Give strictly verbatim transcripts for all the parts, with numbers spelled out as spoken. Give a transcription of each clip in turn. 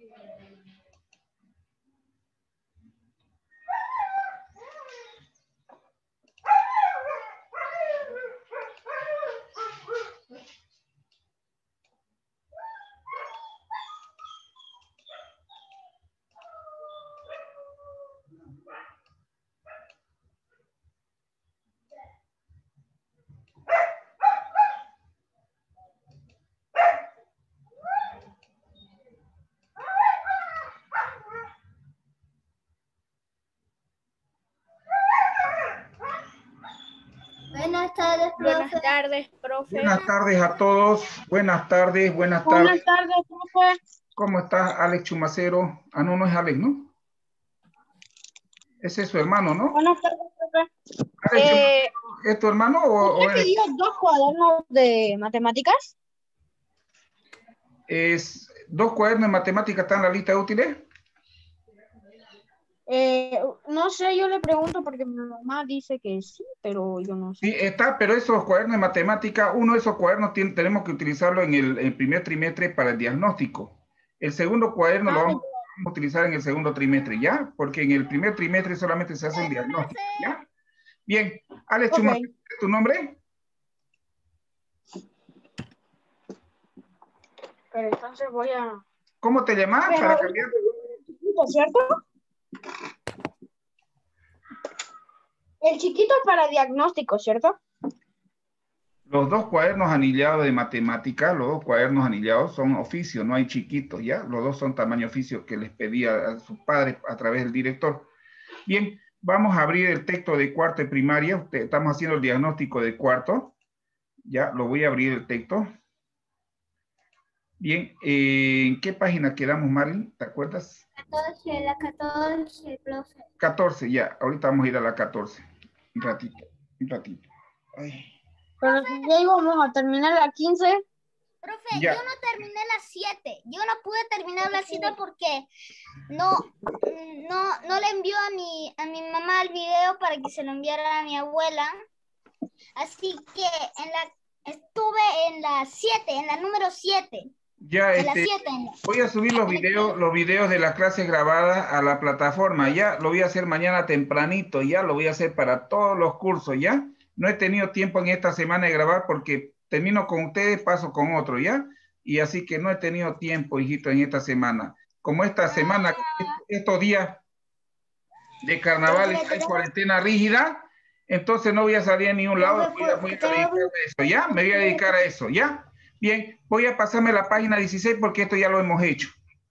Buenas tardes, profe. Buenas tardes, profe. Buenas tardes a todos. Buenas tardes, buenas tardes. Buenas tardes, profe. ¿Cómo está Alex Chumacero? Ah, no, no es Alex, ¿no? Ese es su hermano, ¿no? Buenas tardes, profe. Alex, Eh, ¿es tu hermano o, o ¿Usted eres? pidió dos cuadernos de matemáticas? Es, ¿Dos cuadernos de matemáticas están en la lista de útiles? Eh, no sé, yo le pregunto porque mi mamá dice que sí, pero yo no sé. Sí, está, pero esos cuadernos de matemática, uno de esos cuadernos tiene, tenemos que utilizarlo en el, el primer trimestre para el diagnóstico. El segundo cuaderno Ah, lo vamos, vamos a utilizar en el segundo trimestre, ¿ya? Porque en el primer trimestre solamente se hace el diagnóstico, ¿ya? Bien, Alex okay. Chumacero, ¿tu nombre? Pero entonces voy a... ¿Cómo te llamas? Pero, Para cambiar. ¿cierto? El chiquito para diagnóstico, ¿cierto? Los dos cuadernos anillados de matemática, los dos cuadernos anillados son oficios, no hay chiquitos, ¿ya? Los dos son tamaño oficio que les pedía a sus padres a través del director. Bien, vamos a abrir el texto de cuarto de primaria. Usted, estamos haciendo el diagnóstico de cuarto. Ya, lo voy a abrir el texto. Bien, eh, ¿en qué página quedamos, Marilyn? ¿Te acuerdas? catorce, la catorce, profe. catorce, ya. Ahorita vamos a ir a la catorce. Un ratito, un ratito. Ay. Pero ya íbamos a terminar la quince. Profe, Ya. yo no terminé las siete. Yo no pude terminar las siete porque no, no, no le envió a mi, a mi mamá el video para que se lo enviara a mi abuela. Así que en la, estuve en la siete, en la número siete. Ya, En la este, siete. voy a subir los videos, los videos de las clases grabadas a la plataforma. Ya lo voy a hacer mañana tempranito. Ya lo voy a hacer para todos los cursos. Ya no he tenido tiempo en esta semana de grabar porque termino con ustedes, paso con otro. Ya, y así que no he tenido tiempo, hijito, en esta semana. Como esta semana, estos días de carnaval está en cuarentena rígida, entonces no voy a salir a ningún lado. Voy a, voy a dedicarme a eso. Ya, me voy a dedicar a eso. Ya. Bien, voy a pasarme la página dieciséis porque esto ya lo hemos hecho.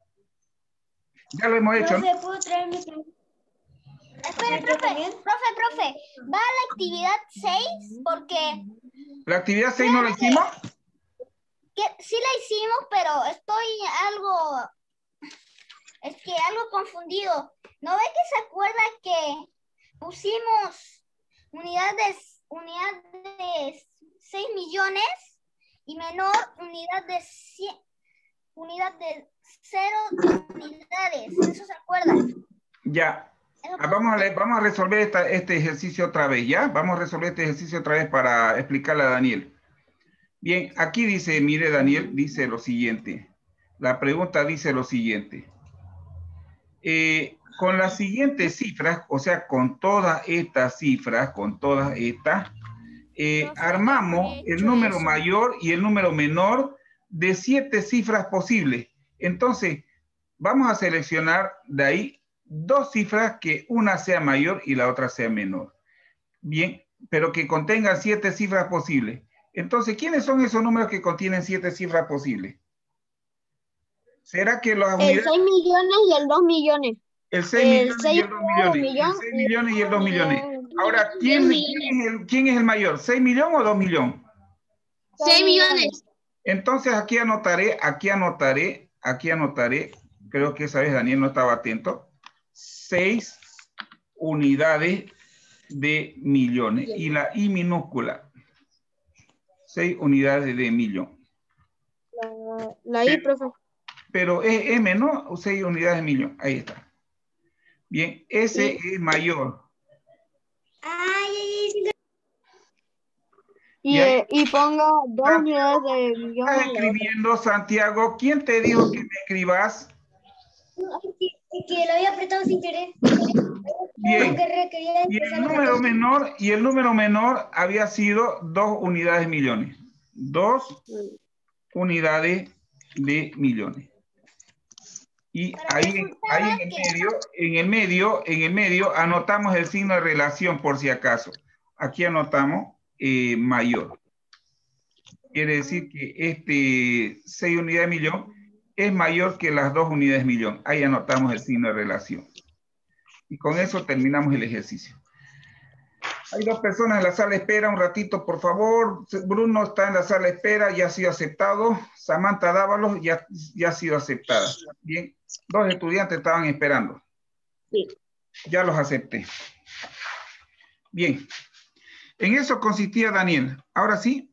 Ya lo hemos hecho, ¿no? Profe, ¿puedo traer mi... Espera, profe, profe, profe, va a la actividad seis porque... ¿La actividad seis no la hicimos? Que, sí la hicimos, pero estoy algo... Es que algo confundido. ¿No ve que se acuerda que pusimos unidad de, unidad de seis millones y menor unidad de cien, unidad de cero unidades? ¿Eso se acuerda? Ya. Ah, vamos, a leer, vamos a resolver esta, este ejercicio otra vez, ¿ya? Vamos a resolver este ejercicio otra vez para explicarle a Daniel. Bien, aquí dice, mire Daniel, dice lo siguiente. La pregunta dice lo siguiente. Eh, con las siguientes cifras, o sea, con todas estas cifras, con todas estas, eh, armamos el número eso. mayor y el número menor de siete cifras posibles. Entonces, vamos a seleccionar de ahí dos cifras que una sea mayor y la otra sea menor. Bien, pero que contengan siete cifras posibles. Entonces, ¿quiénes son esos números que contienen siete cifras posibles? ¿Será que las unidades... El seis millones y el dos millones. El seis millones y el dos millones. Millón, el seis millones y el dos millones. Ahora, ¿quién, ¿quién, es el, ¿quién es el mayor? ¿seis millones o dos millones? seis millones. Entonces, aquí anotaré, aquí anotaré, aquí anotaré, creo que esa vez Daniel no estaba atento, seis unidades de millones. Y la I minúscula, seis unidades de millón. La, la I, profe. Pero es M, ¿no? seis unidades de millón. Ahí está. Bien, ese sí. Es mayor. Ay, y, y, y pongo dos Santiago, unidades de millón. Estás escribiendo, Santiago. ¿Quién te dijo que me escribas? Que lo había apretado sin querer. Bien. Y el número menor, y el número menor había sido dos unidades millones. Dos unidades de millones. Y ahí, ahí en el medio, en el medio, en el medio anotamos el signo de relación por si acaso. Aquí anotamos eh, mayor. Quiere decir que este seis unidades de millón es mayor que las dos unidades de millón. Ahí anotamos el signo de relación. Y con eso terminamos el ejercicio. Hay dos personas en la sala de espera, un ratito, por favor. Bruno está en la sala de espera, ya ha sido aceptado. Samantha Dávalos ya, ya ha sido aceptada. Bien, dos estudiantes estaban esperando. Sí. Ya los acepté. Bien, en eso consistía Daniel. Ahora sí.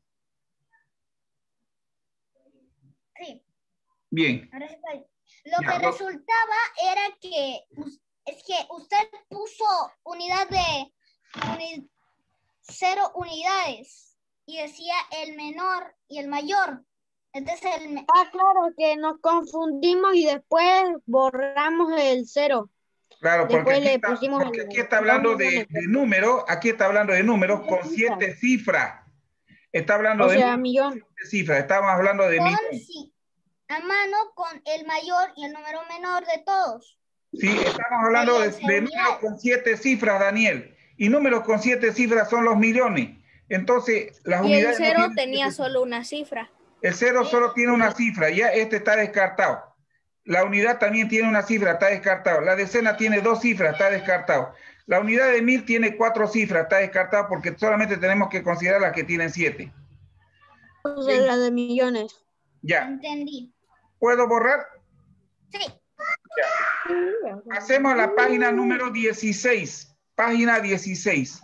Sí. Bien. Ahora sí está. Lo Ya, que lo- resultaba era que es que usted puso unidad de uni- cero unidades y decía el menor y el mayor. Entonces el me- Ah, claro, que nos confundimos y después borramos el cero. Claro, porque Después aquí le está, pusimos porque el- aquí está hablando de, de números, aquí está hablando de números con siete cifras. Está hablando O de sea, números millón. con siete cifras. Estamos hablando de con millones. sí, a mano con el mayor y el número menor de todos. Sí, estamos hablando de, Serían de cero números unidades. con siete cifras, Daniel. Y números con siete cifras son los millones. Entonces, las Y el unidades no cero tienen tenía siete solo una cifra. cifras. El cero solo tiene una cifra, ya este está descartado. La unidad también tiene una cifra, está descartado. La decena tiene dos cifras, está descartado. La unidad de mil tiene cuatro cifras, está descartado porque solamente tenemos que considerar las que tienen siete. O sea, la de millones. Ya. Entendí. ¿Puedo borrar? Sí. Ya. Hacemos la página número dieciséis. Página dieciséis.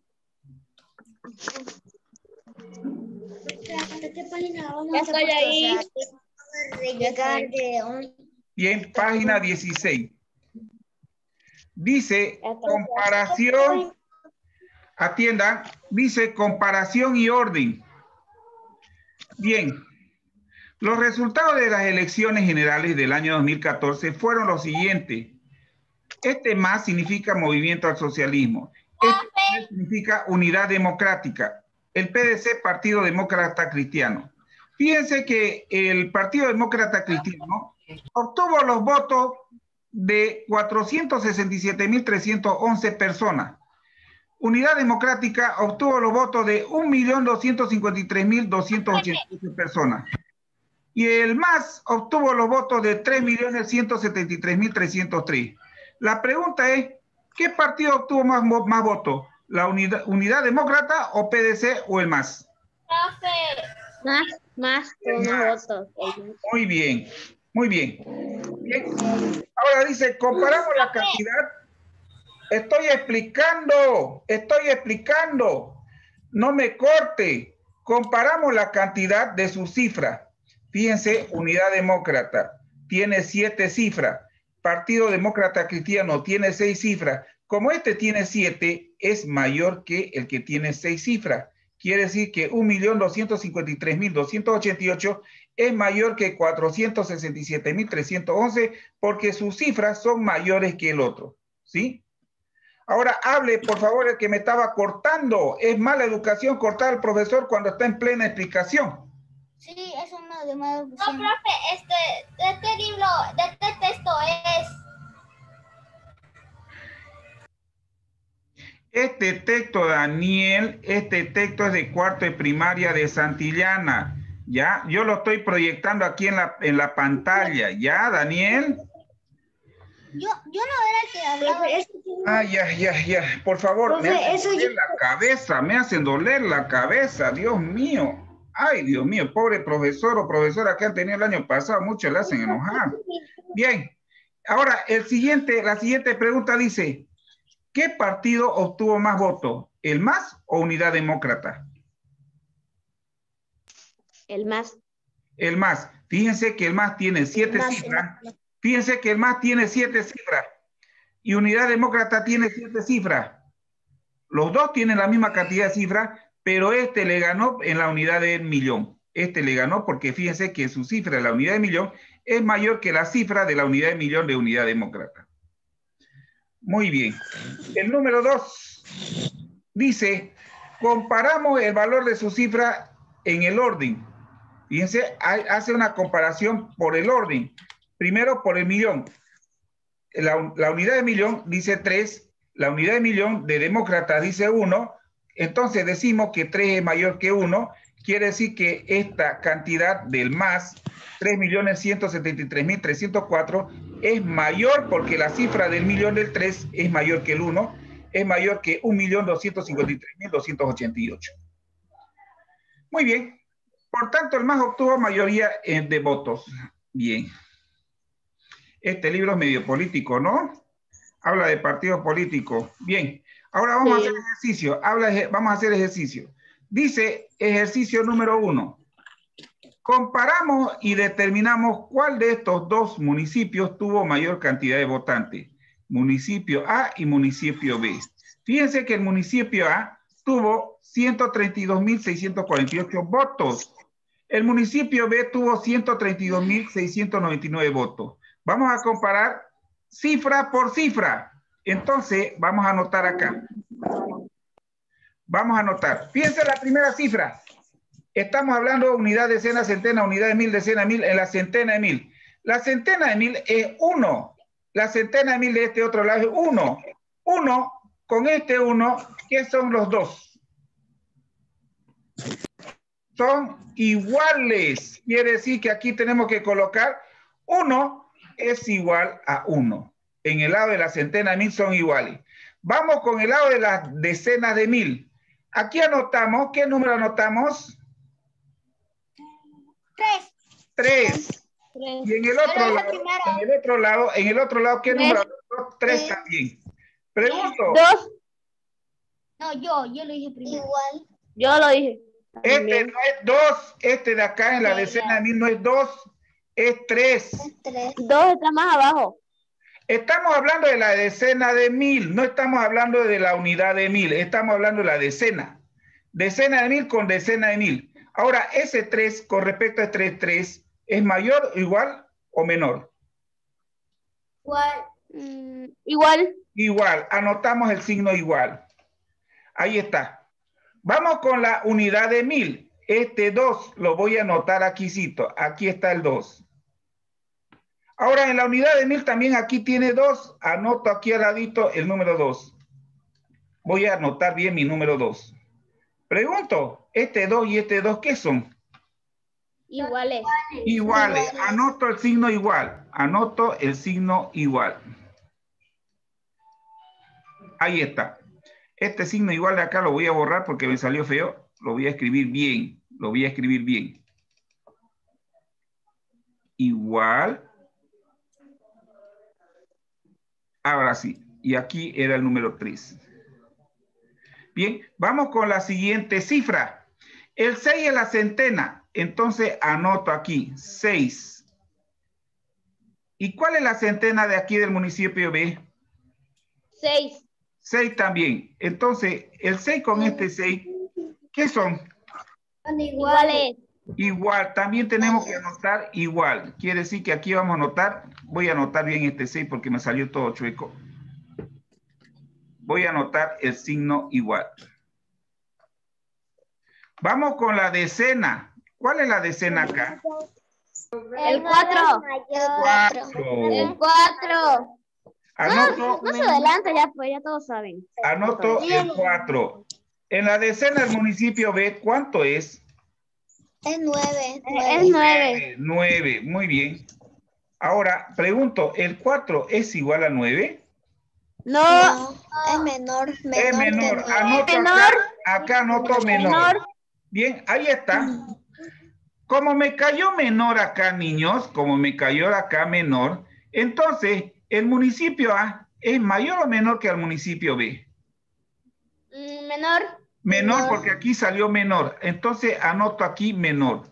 ¿Qué página vamos Ya estoy ahí. Bien, página dieciséis. Dice comparación, atiendan, dice comparación y orden. Bien, los resultados de las elecciones generales del año dos mil catorce fueron los siguientes. Este más significa movimiento al socialismo. Este significa unidad democrática. El P D C, Partido Demócrata Cristiano. Fíjense que el Partido Demócrata Cristiano obtuvo los votos de cuatrocientos sesenta y siete mil trescientos once personas. Unidad Democrática obtuvo los votos de un millón doscientos cincuenta y tres mil doscientos ochenta y ocho personas. Y el MAS obtuvo los votos de tres millones ciento setenta y tres mil trescientos tres. La pregunta es, ¿qué partido obtuvo más, más votos? ¿La unidad, unidad Demócrata o P D C o el MAS? Más, más, con más votos. Muy bien, muy bien. Bien. Ahora dice, comparamos la cantidad. Estoy explicando, estoy explicando. No me corte. Comparamos la cantidad de sus cifras. Fíjense, Unidad Demócrata tiene siete cifras. Partido Demócrata Cristiano tiene seis cifras. Como este tiene siete, es mayor que el que tiene seis cifras. Quiere decir que un millón doscientos cincuenta y tres mil doscientos ochenta y ocho es mayor que cuatrocientos sesenta y siete mil trescientos once porque sus cifras son mayores que el otro. ¿Sí? Ahora hable, por favor, el que me estaba cortando. Es mala educación cortar al profesor cuando está en plena explicación. Sí, es una de mala No, educación. profe, este, de este libro, de este texto es. Este texto, Daniel, este texto es de cuarto de primaria de Santillana. ¿Ya? Yo lo estoy proyectando aquí en la, en la pantalla. ¿Ya, Daniel? Yo, yo no era el que hablaba. Ay, ay, ay, ay. Por favor, Profe, me hacen eso doler yo- la cabeza, me hacen doler la cabeza, Dios mío. Ay, Dios mío, pobre profesor o profesora que han tenido el año pasado, muchos le hacen enojar. Bien, ahora el siguiente, la siguiente pregunta dice, ¿qué partido obtuvo más votos? ¿El MAS o Unidad Demócrata? El más. El MAS. Fíjense que el MAS tiene siete MAS, cifras. Fíjense que el MAS tiene siete cifras. Y Unidad Demócrata tiene siete cifras. Los dos tienen la misma cantidad de cifras, pero este le ganó en la unidad del millón. Este le ganó porque fíjense que su cifra de la unidad de millón es mayor que la cifra de la unidad de millón de Unidad Demócrata. Muy bien. El número dos dice, comparamos el valor de su cifra en el orden. Fíjense, hay, hace una comparación por el orden. Primero por el millón. La, la unidad de millón dice tres, la unidad de millón de demócratas dice uno, entonces decimos que tres es mayor que uno, quiere decir que esta cantidad del más, tres millones ciento setenta y tres mil trescientos cuatro, es mayor porque la cifra del millón del tres es mayor que el uno, es mayor que un millón doscientos cincuenta y tres mil doscientos ochenta y ocho. Muy bien. Por tanto, el más obtuvo mayoría de votos. Bien. Este libro es medio político, ¿no? Habla de partidos políticos. Bien. Ahora vamos sí. a hacer ejercicio. Habla, vamos a hacer ejercicio. Dice ejercicio número uno. Comparamos y determinamos cuál de estos dos municipios tuvo mayor cantidad de votantes. Municipio A y municipio B. Fíjense que el municipio A tuvo ciento treinta y dos mil seiscientos cuarenta y ocho votos. El municipio B tuvo ciento treinta y dos mil seiscientos noventa y nueve votos. Vamos a comparar cifra por cifra. Entonces, vamos a anotar acá. Vamos a anotar. Fíjense la primera cifra. Estamos hablando de unidad, decena, centena, unidad de mil, decena, mil, en la centena de mil. La centena de mil es uno. La centena de mil de este otro lado es uno. uno con este uno, ¿qué son los dos? Son iguales. Quiere decir que aquí tenemos que colocar uno es igual a uno. En el lado de la centena de mil son iguales. Vamos con el lado de las decenas de mil. Aquí anotamos, ¿qué número anotamos? Tres. Tres. Tres. Y en el otro lado, en el otro lado, en el otro lado, ¿qué tres. número anotamos? Tres también. Pregunto. Dos. No, yo, yo lo dije primero. Igual. Yo lo dije. Este no es dos, este de acá en la decena de mil no es dos, es tres. Es tres. Dos está más abajo. Estamos hablando de la decena de mil, no estamos hablando de la unidad de mil, estamos hablando de la decena. Decena de mil con decena de mil. Ahora, ese tres con respecto a este tres, ¿es mayor, igual o menor? Igual. Mm, igual. Igual, anotamos el signo igual. Ahí está. Vamos con la unidad de mil. Este dos lo voy a anotar aquícito. Aquí está el dos. Ahora en la unidad de mil también aquí tiene dos. Anoto aquí al ladito el número dos. Voy a anotar bien mi número dos. Pregunto, este dos y este dos, ¿qué son? Iguales. Iguales. Iguales. Anoto el signo igual. Anoto el signo igual. Ahí está. Este signo igual de acá lo voy a borrar porque me salió feo. Lo voy a escribir bien. Lo voy a escribir bien. Igual. Ahora sí. Y aquí era el número tres. Bien. Vamos con la siguiente cifra. El seis es la centena. Entonces anoto aquí. seis. ¿Y cuál es la centena de aquí del municipio B? seis. seis también. Entonces, el seis con este seis, ¿qué son? Son iguales. Igual, también tenemos que anotar igual. Quiere decir que aquí vamos a anotar, voy a anotar bien este seis porque me salió todo chueco. Voy a anotar el signo igual. Vamos con la decena. ¿Cuál es la decena acá? El cuatro. El cuatro. Anoto, Más adelante ya, pues, ya todos saben. Anoto el cuatro. En la decena del municipio B, ¿cuánto es? Es nueve. Es nueve. nueve, muy bien. Ahora, pregunto, ¿el cuatro es igual a nueve? No. No, es menor. menor es menor. que Anoto menor. acá, acá anoto menor. menor. Bien, ahí está. Como me cayó menor acá, niños, como me cayó acá menor, entonces el municipio A es mayor o menor que el municipio B. Mm, menor. Menor, Menor. porque aquí salió menor. Entonces anoto aquí menor.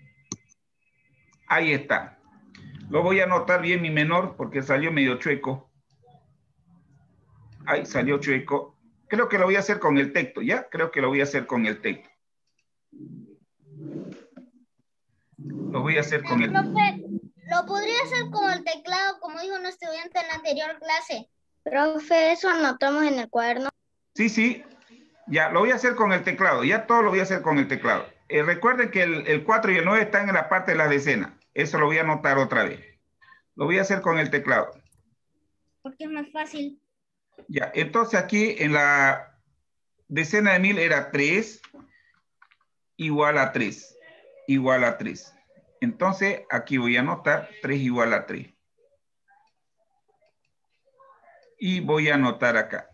Ahí está. Lo voy a anotar bien mi menor porque salió medio chueco. Ahí salió chueco. Creo que lo voy a hacer con el texto, ¿ya? Creo que lo voy a hacer con el texto. Lo voy a hacer con el... Profe, lo podría hacer con el teclado, como dijo un estudiante en la anterior clase. Profe, eso anotamos en el cuaderno. Sí, sí. Ya, lo voy a hacer con el teclado. Ya todo lo voy a hacer con el teclado. Eh, recuerden que el, el cuatro y el nueve están en la parte de la decena. Eso lo voy a anotar otra vez. Lo voy a hacer con el teclado. Porque es más fácil. Ya, entonces aquí en la decena de mil era tres igual a tres. Igual a tres. Entonces aquí voy a anotar tres igual a tres. Y voy a anotar acá.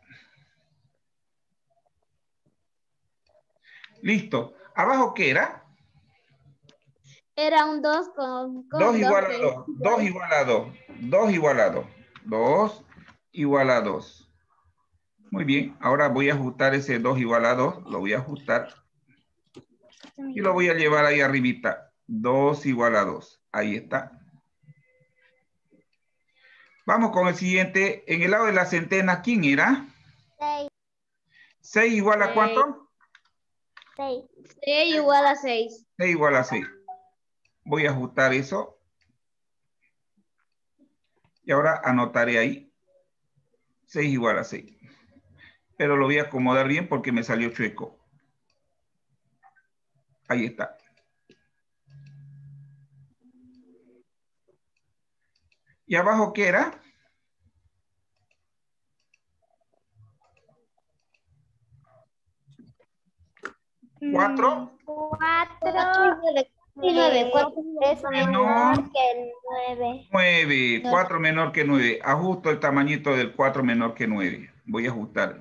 Listo. ¿Abajo qué era? Era un dos con, con dos igual a que- dos. dos igual a dos. dos igual a dos. dos igual a dos. Muy bien. Ahora voy a ajustar ese dos igual a dos. Lo voy a ajustar. Y lo voy a llevar ahí arribita. dos igual a dos. Ahí está. Vamos con el siguiente. En el lado de la centena, ¿quién era? seis. ¿seis igual a cuánto? seis. seis igual a seis. seis igual a seis. Voy a ajustar eso. Y ahora anotaré ahí. seis igual a seis. Pero lo voy a acomodar bien porque me salió chueco. Ahí está. ¿Y abajo qué era? ¿cuatro? cuatro. nueve. Es menor que el nueve. nueve. cuatro menor que nueve. Ajusto el tamañito del cuatro menor que nueve. Voy a ajustar.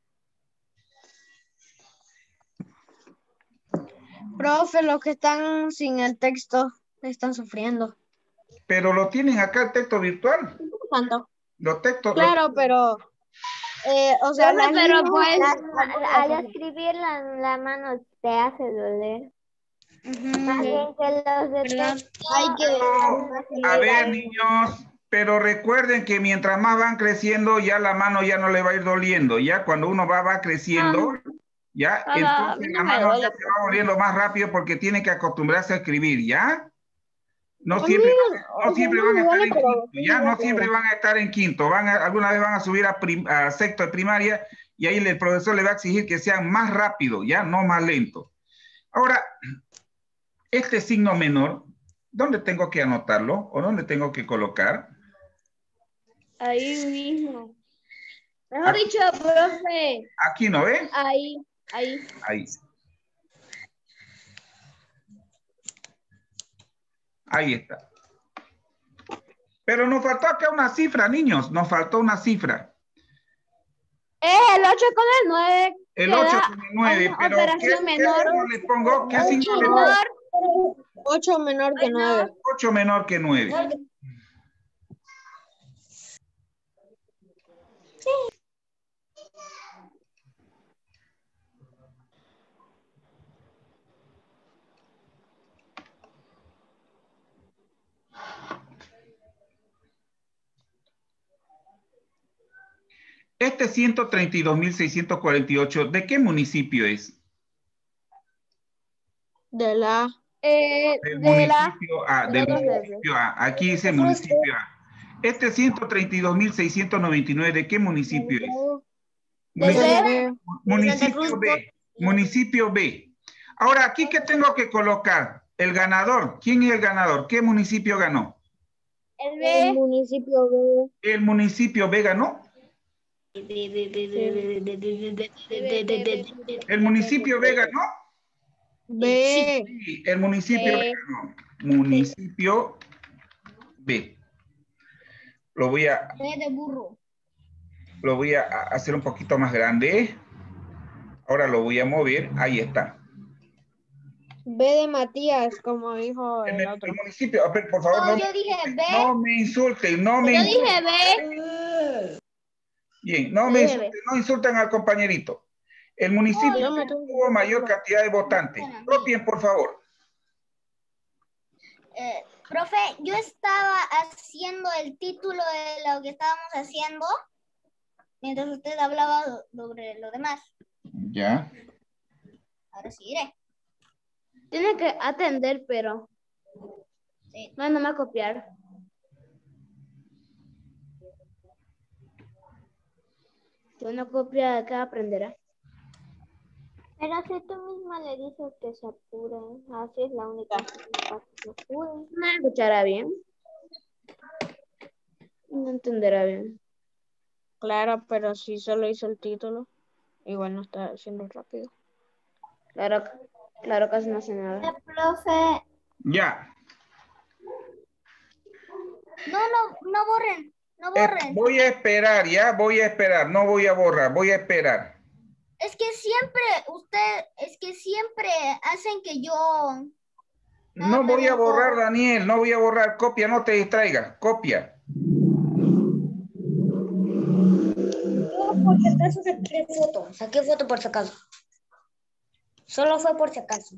Profe, los que están sin el texto están sufriendo. Pero lo tienen acá el texto virtual. ¿Cuánto? Los textos. Claro, los- pero, eh, o sea, Profe, las pero líneas pues las- al escribir la, la mano te hace doler. Más bien que los de ¿verdad? texto, Hay que... No, a ver, niños, pero recuerden que mientras más van creciendo, ya la mano ya no le va a ir doliendo. Ya cuando uno va, va creciendo, ya, Ah, entonces a mí no la me mano duele, ya se va volviendo más rápido porque tiene que acostumbrarse a escribir, ¿ya? No A siempre, mí, no o sea, siempre no van me a estar duele, en pero quinto, sí ya me no siempre duele. van a estar en quinto, van a, alguna vez van a subir a, prim- a sexto de primaria y ahí el profesor le va a exigir que sean más rápido, ya, no más lento. Ahora, este signo menor, ¿dónde tengo que anotarlo o dónde tengo que colocar? Ahí mismo. Mejor Aquí. dicho, profe, Aquí, ¿no ve? ahí, ahí. Ahí. Ahí está. Pero nos faltó acá una cifra, niños. Nos faltó una cifra. Es el ocho con el nueve. El que ocho da con el nueve. una Pero operación ¿qué, menor. ¿qué signo le pongo? ¿Qué signo le pongo? Menor. ocho menor que nueve. ocho menor que nueve. Este ciento treinta y dos mil seiscientos cuarenta y ocho, ¿de qué municipio es? De la... Eh, Del de la... municipio A. Del municipio A. Aquí dice municipio A. Este ciento treinta y dos mil seiscientos noventa y nueve, ¿de qué municipio es? Municipio, municipio B. Municipio B. Ahora, ¿aquí qué tengo que colocar? El ganador. ¿Quién es el ganador? ¿Qué municipio ganó? El B. El municipio B. ¿El municipio B ganó? ¿El municipio B ganó? B. Sí, el municipio B ganó. Municipio B. Lo voy a, B de burro. lo voy a hacer un poquito más grande. Ahora lo voy a mover. Ahí está. B de Matías, como dijo En el el, otro. el municipio, a ver, por favor, No, no, yo me, dije B. no me insulten, no me Yo insulten. dije B. Bien, no me insulten, no insulten al compañerito. El municipio No, que no tengo tuvo mayor cantidad de votantes. Propien, por favor. Eh, profe, yo estaba haciendo el título de lo que estábamos haciendo mientras usted hablaba sobre lo demás. Ya. Ahora seguiré. Tiene que atender, pero... No, no me va a copiar. Si uno copia, acá aprenderá. Pero si tú misma le dices que se apuren, así es la única forma para que se apuren. No escuchará bien. No entenderá bien. Claro, pero si solo hizo el título, igual no está haciendo rápido. Claro, claro, casi no hace Eh, nada. profe, Ya. no, no, no borren, no Eh, borren. voy a esperar, ya, voy a esperar, no voy a borrar, voy a esperar. Es que siempre, usted, es que siempre hacen que yo... No voy a borrar, Daniel, no voy a borrar, copia, no te distraigas, copia. Yo por si acaso saqué foto. Saqué foto por si acaso. Solo fue por si acaso.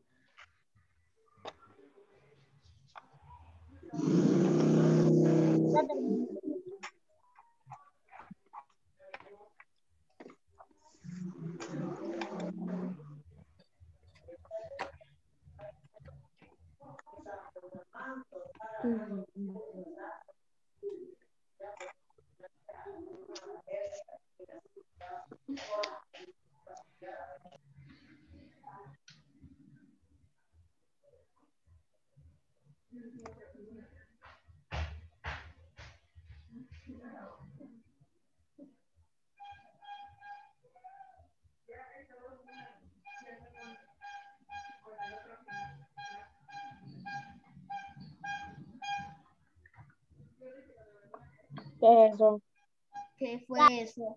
¿Qué es eso? ¿Qué fue eso?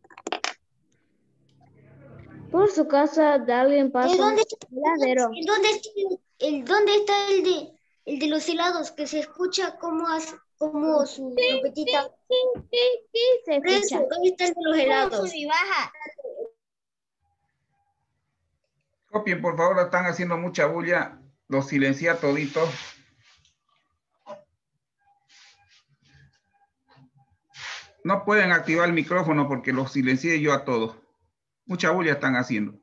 Por su casa de alguien pasa ¿El dónde, un heladero. el dónde, está el, el- dónde está el de, el de los helados? Que se escucha como, hace- como su trompetita. Sí, sí, sí, se Por eso, escucha. ¿dónde está el de los helados? Sube y baja. Copien, por favor, están haciendo mucha bulla, los silencia toditos. No pueden activar el micrófono porque los silencié yo a todos. Mucha bulla están haciendo.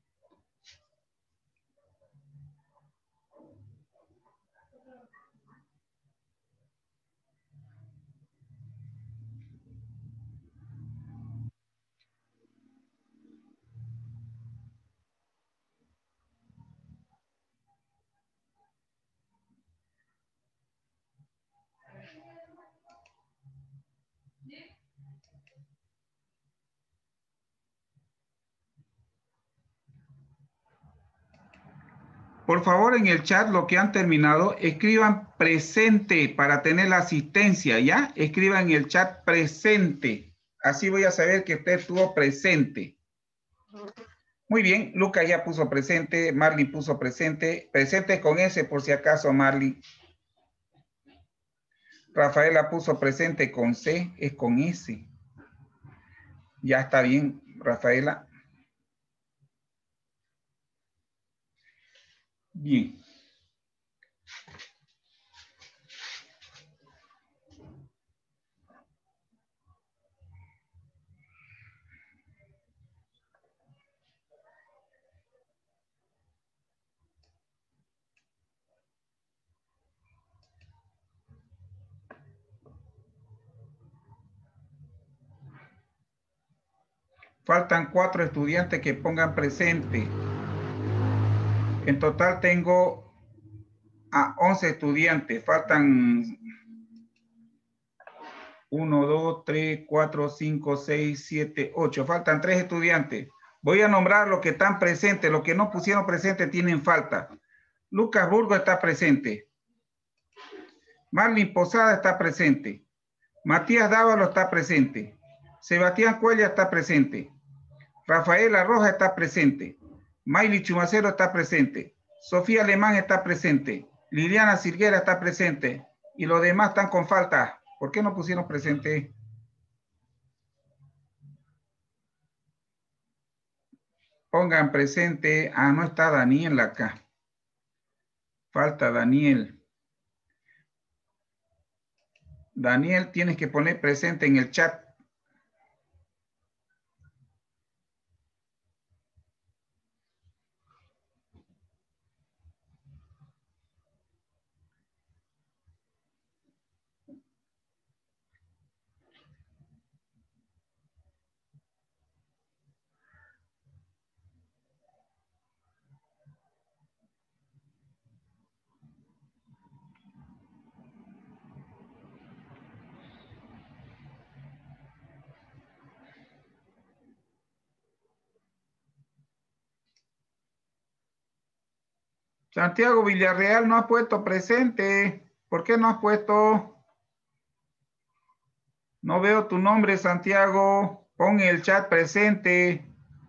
Por favor, en el chat, lo que han terminado, escriban presente para tener la asistencia, ¿ya? Escriban en el chat presente. Así voy a saber que usted estuvo presente. Muy bien, Lucas ya puso presente, Marley puso presente. Presente con S por si acaso, Marley. Rafaela puso presente con C, es con S. Ya está bien, Rafaela. Bien. Faltan cuatro estudiantes que pongan presente. En total tengo a once estudiantes. Faltan uno, dos, tres, cuatro, cinco, seis, siete, ocho. Faltan tres estudiantes. Voy a nombrar los que están presentes. Los que no pusieron presente tienen falta. Lucas Burgo está presente. Marlin Posada está presente. Matías Dávalo está presente. Sebastián Cuella está presente. Rafaela Roja está presente. Mayli Chumacero está presente. Sofía Alemán está presente. Liliana Silguera está presente. Y los demás están con falta. ¿Por qué no pusieron presente? Pongan presente. Ah, no está Daniel acá. Falta Daniel. Daniel, tienes que poner presente en el chat. Santiago Villarreal no ha puesto presente. ¿Por qué no has puesto? No veo tu nombre, Santiago. Pon en el chat presente.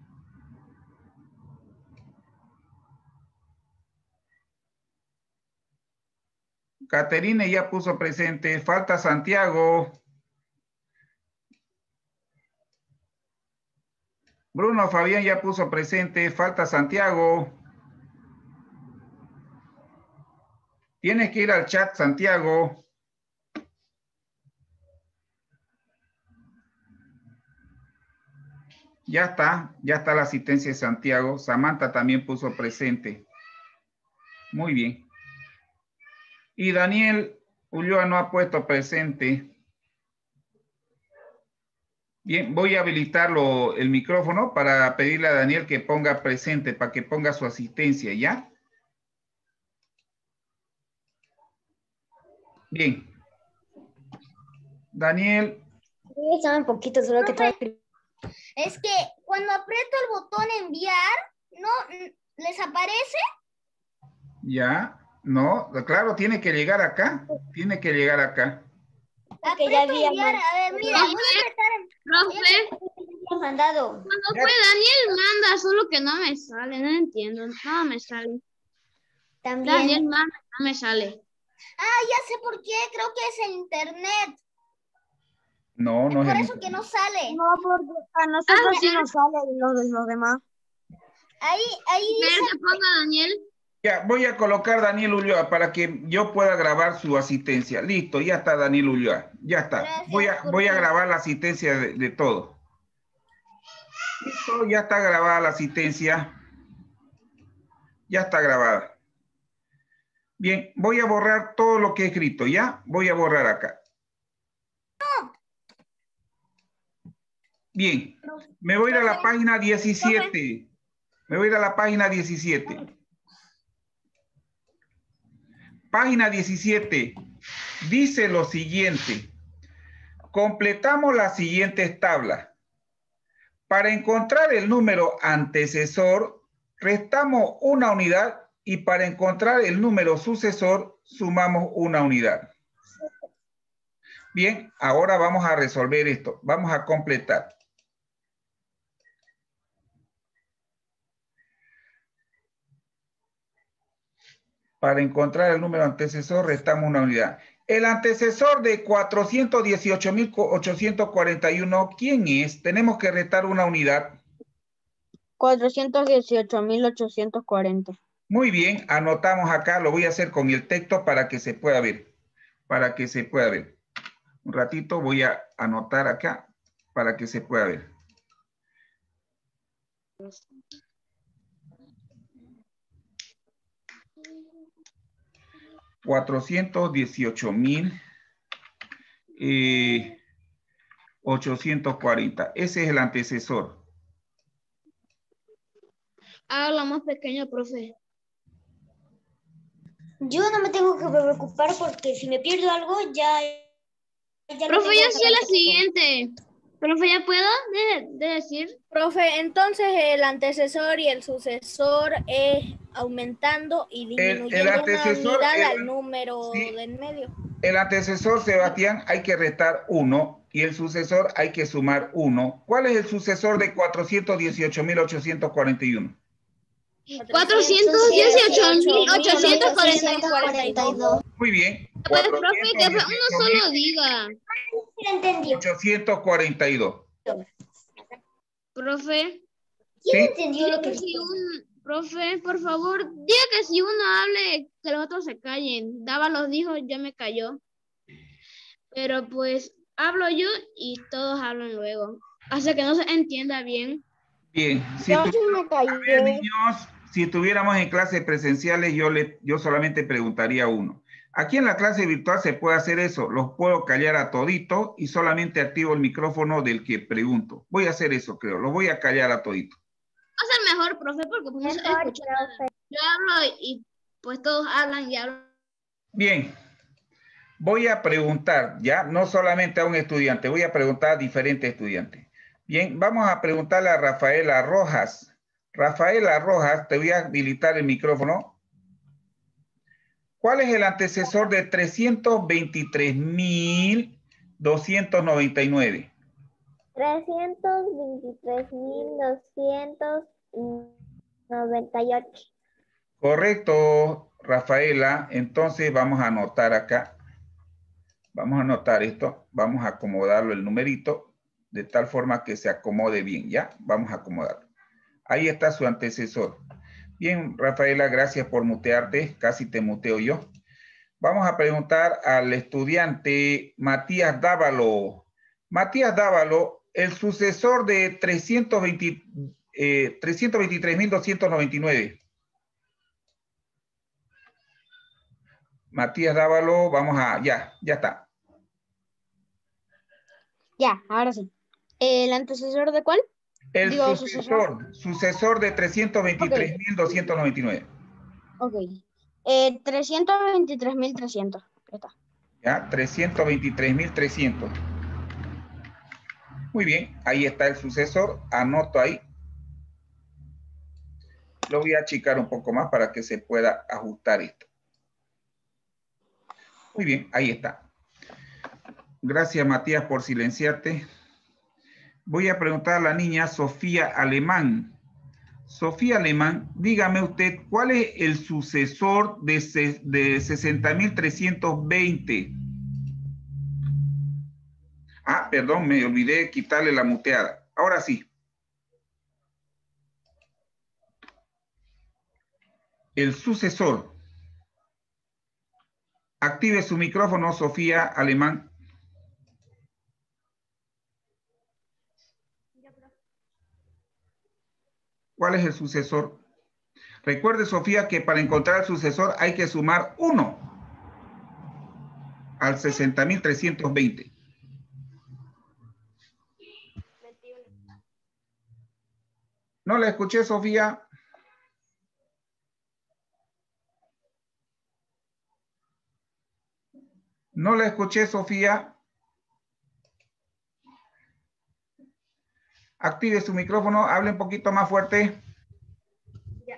Caterina ya puso presente. Falta Santiago. Bruno Fabián ya puso presente. Falta Santiago. Tienes que ir al chat, Santiago. Ya está. Ya está la asistencia de Santiago. Samantha también puso presente. Muy bien. Y Daniel Ulloa no ha puesto presente. Bien, voy a habilitarlo el micrófono para pedirle a Daniel que ponga presente, para que ponga su asistencia, ¿ya? Bien. Daniel. Estaba un poquito, solo que estaba... Es que cuando aprieto el botón enviar, ¿no les aparece? Ya. No, claro, tiene que llegar acá. Tiene que llegar acá. Porque ya había enviar. A ver, mira, voy a apretar. Profe, mandado. cuando fue Daniel manda, solo que no me sale, no entiendo, no me sale. También. Daniel manda, no me sale. Ah, ya sé por qué, creo que es el internet. No, no es es por el eso que no sale. No, porque a nosotros sí nos sale y los de los demás. Ahí, ahí ¿Quieres dice. que ponga Daniel? Ya, voy a colocar Daniel Ulloa para que yo pueda grabar su asistencia. Listo, ya está Daniel Ulloa. Ya está. Gracias, voy a, voy a porque- grabar la asistencia de, de todo. Listo, ya está grabada la asistencia. Ya está grabada. Bien, voy a borrar todo lo que he escrito, ¿ya? Voy a borrar acá. Bien, me voy a ir a la página diecisiete. Me voy a ir a la página diecisiete. Página diecisiete. Dice lo siguiente. Completamos las siguientes tablas. Para encontrar el número antecesor, restamos una unidad y para encontrar el número sucesor, sumamos una unidad. Bien, ahora vamos a resolver esto. Vamos a completar. Para encontrar el número antecesor, restamos una unidad. El antecesor de cuatrocientos dieciocho mil ochocientos cuarenta y uno, ¿quién es? Tenemos que restar una unidad. cuatrocientos dieciocho mil ochocientos cuarenta. Muy bien, anotamos acá, lo voy a hacer con el texto para que se pueda ver. Para que se pueda ver. Un ratito voy a anotar acá para que se pueda ver. cuatrocientos dieciocho mil ochocientos cuarenta. Ese es el antecesor. Hágalo más pequeño, profe. Yo no me tengo que preocupar porque si me pierdo algo, ya... ya lo Profe, tengo yo sé la automático. siguiente. Profe, ¿ya puedo de, de decir? Profe, entonces el antecesor y el sucesor es aumentando y disminuyendo El- el antecesor, una unidad el- al número sí. del medio. El antecesor, Sebastián, hay que restar uno y el sucesor hay que sumar uno. ¿Cuál es el sucesor de cuatrocientos dieciocho mil ochocientos cuarenta y uno? cuatrocientos dieciocho mil ochocientos cuarenta y dos. Muy bien. Pues, profe, que uno solo diga. Sí, lo entendí. ochocientos cuarenta y dos. Profe, ¿Quién ¿Sí? entendió lo que que si dijo? un, profe, por favor, diga que si uno hable, que los otros se callen. Dávalos dijo, ya me cayó. Pero pues, hablo yo y todos hablan luego. Hace que no se entienda bien. Bien. Si Yo tu- sí me A ver, callé. niños, si estuviéramos en clases presenciales, yo, le, yo solamente preguntaría uno. Aquí en la clase virtual se puede hacer eso. Los puedo callar a todito y solamente activo el micrófono del que pregunto. Voy a hacer eso, creo. Los voy a callar a todito. Va a ser mejor, profe, porque pues no se escucha nada. Yo hablo y pues todos hablan y hablan. Bien. Voy a preguntar, ya, no solamente a un estudiante, voy a preguntar a diferentes estudiantes. Bien, vamos a preguntarle a Rafaela Rojas. Rafaela Rojas, te voy a habilitar el micrófono. ¿Cuál es el antecesor de trescientos veintitrés mil doscientos noventa y nueve? trescientos veintitrés mil doscientos noventa y ocho. Correcto, Rafaela. Entonces vamos a anotar acá. Vamos a anotar esto. Vamos a acomodarlo el numerito de tal forma que se acomode bien, ¿ya? Vamos a acomodarlo. Ahí está su antecesor. Bien, Rafaela, gracias por mutearte. Casi te muteo yo. Vamos a preguntar al estudiante Matías Dávalo. Matías Dávalo, el sucesor de trescientos veinte, eh, trescientos veintitrés mil doscientos noventa y nueve. Matías Dávalo, vamos a... Ya, ya está. Ya, ahora sí. ¿El antecesor de cuál? El Digo, sucesor, sucesor de trescientos veintitrés mil doscientos noventa y nueve. Ok. Eh, trescientos veintitrés mil trescientos. Ahí está. Ya, trescientos veintitrés mil trescientos. Muy bien, ahí está el sucesor. Anoto ahí. Lo voy a achicar un poco más para que se pueda ajustar esto. Muy bien, ahí está. Gracias, Matías, por silenciarte. Voy a preguntar a la niña Sofía Alemán. Sofía Alemán, dígame usted, ¿cuál es el sucesor de, de sesenta mil trescientos veinte? Ah, perdón, me olvidé quitarle la muteada. Ahora sí. El sucesor. Active su micrófono, Sofía Alemán. ¿Cuál es el sucesor? Recuerde, Sofía, que para encontrar el sucesor hay que sumar uno al sesenta mil trescientos veinte. No la escuché, Sofía. No la escuché, Sofía. Active su micrófono, hable un poquito más fuerte. Ya.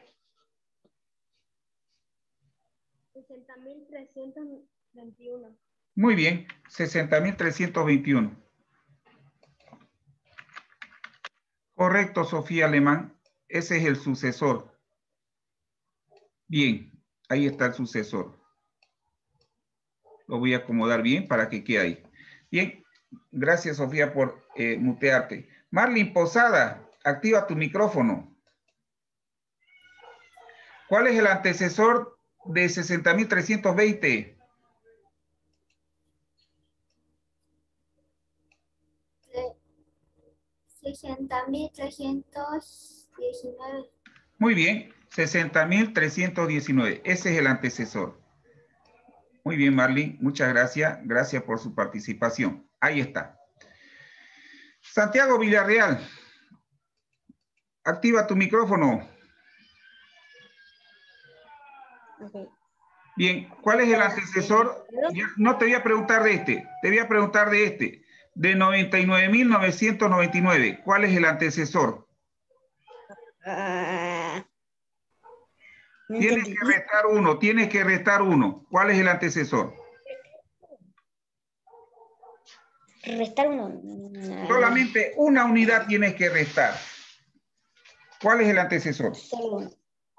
sesenta mil trescientos veintiuno. Muy bien, sesenta mil trescientos veintiuno. Correcto, Sofía Alemán. Ese es el sucesor. Bien, ahí está el sucesor. Lo voy a acomodar bien para que quede ahí. Bien, gracias, Sofía, por eh, mutearte. Marlene Posada, activa tu micrófono. ¿Cuál es el antecesor de sesenta mil trescientos veinte? sesenta mil trescientos diecinueve. Muy bien, sesenta mil trescientos diecinueve. Ese es el antecesor. Muy bien, Marlene, muchas gracias. Gracias por su participación. Ahí está. Santiago Villarreal, activa tu micrófono. Okay. Bien, ¿cuál es el antecesor? No te voy a preguntar de este, te voy a preguntar de este. De noventa y nueve mil novecientos noventa y nueve. ¿Cuál es el antecesor? Ah, no Tienes entendí. que restar uno, tienes que restar uno. ¿Cuál es el antecesor? Restar uno. Solamente una unidad tienes que restar. ¿Cuál es el antecesor? Solo uno.